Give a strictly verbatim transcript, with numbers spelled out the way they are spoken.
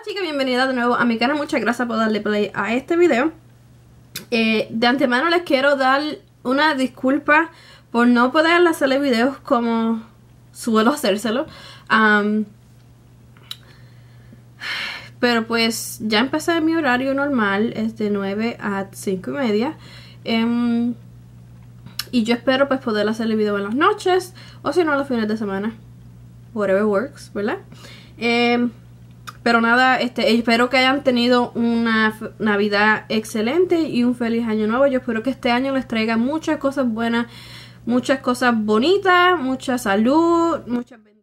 chicas, bienvenida de nuevo a mi canal. Muchas gracias por darle play a este video. eh, De antemano les quiero dar una disculpa por no poder hacerle videos como suelo hacérselo. um, Pero pues ya empecé mi horario normal, es de nueve a cinco y media. um, Y yo espero pues poder hacerle video en las noches, o si no los fines de semana, whatever works, ¿verdad? Eh, pero nada, este, espero que hayan tenido una Navidad excelente y un feliz año nuevo. Yo espero que este año les traiga muchas cosas buenas, muchas cosas bonitas, mucha salud, muchas bendiciones.